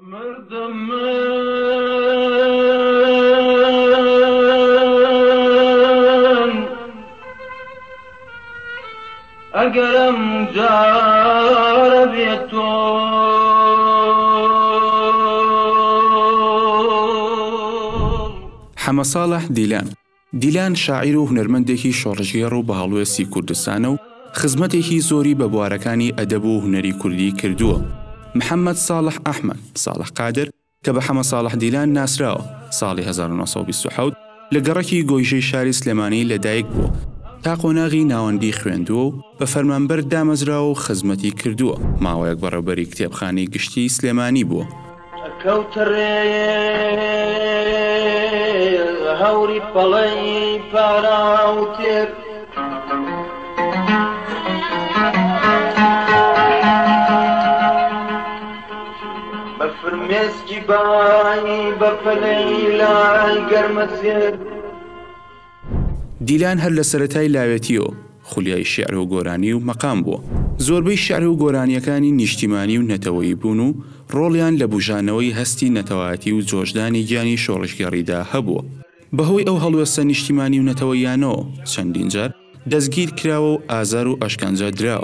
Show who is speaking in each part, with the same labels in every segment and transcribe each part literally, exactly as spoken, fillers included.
Speaker 1: اگرم جاربیت تو
Speaker 2: حەمە ساڵح دیلان دیلان شاعیر و هونەرمەندێکی شۆڕژگێڕ و بەهەڵوێستی کوردستانە و خزمەتێکی زۆری بە بوارەکانی ئەدەب و هونەری کوردی کردووە. محەممەد ساڵح ئەحمەد ساڵح قادر کە بە حەمە ساڵح دیلان ناسراوە ساڵی هەزار و نۆ سەد و بیست و حەوت لە گەڕەکی گۆیژەی شاری سلێمانی لەدایک بووە تا قۆناغی ناوەندی خوێندووە و بە فەرمانبەر دامەزراوە و خزمەتی کردووە. ماوەیەک بەڕێوەبەری کتێبخانەی گشتی سلێمانی بووە.
Speaker 1: هەوری پەڵەی پاراوتێر بە فرمێسکی بانی بە پەلەی لای گەرمەسێر.
Speaker 2: دیلان هەر لە سەرەتای لاوێتیەوە خولیای شێعر و گۆرانی و مەقام بووە. زۆربەی شێعر و گۆرانیەکانی نیشتیمانی و نەتەوەیی بوون و ڕۆڵیان لە بوژانەوەی هەستی نەتەوایەتی و جۆشدانی گیانی شۆڕشگەڕیدا هەبووە. بەهۆی ئەو هەڵوێستە نیشتیمانی و نەتەوەیانەوە چەندین جار دەستگیر کراوە و ئازار و ئەشکەنجە دراوە.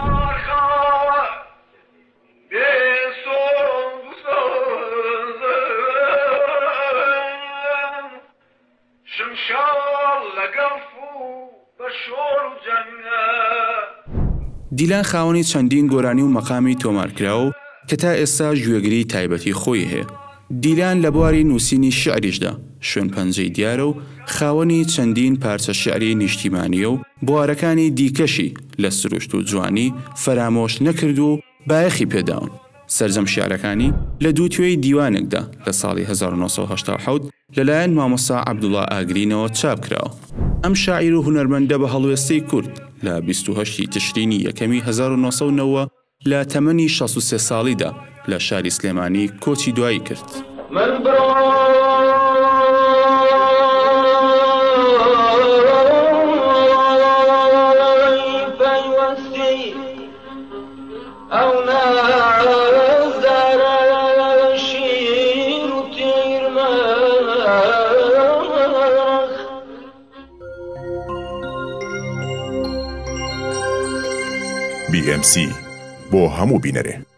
Speaker 2: دیلان خاوەنی چەندین گۆرانی و مەقامی تۆمارکراوە کە تا ئێستا گوێگری تایبەتی خۆی هەیە. دیلان لە بواری نووسینی شعریشدا شوێن پەنجەی دیارە و خاوەنی چەندین پارچە شعری نیشتیمانیە و بوارەکانی دیکەشی لە سروشت و جوانی فەرامۆش نەکرد و بایەخی پێداون. سەرجەم شیعرەکانی لە دووتوێی دیوانێکدا لە ساڵی هەزار و نۆ سەد و هەشتا و حەوت لەلایەن مامۆستا عەبدوڵڵا ئاگرینەوە چاپ کراوە. ئەم شاعیر و هونەرمەندە بە هەڵوێستەی کورد لە بیست و هەشتی تشرینی یەکەمی هەزار و نۆ سەد و نەوە لە تەمەنی شەست و سێ ساڵیدا لە شاری سلێمانی کۆچی دوایی کرد.
Speaker 1: من بڕۆ پەیوەستی ئەو نازدارە شیر و تیرمەخ
Speaker 3: بی ئێم سی بۆ هەموو بینەرێ.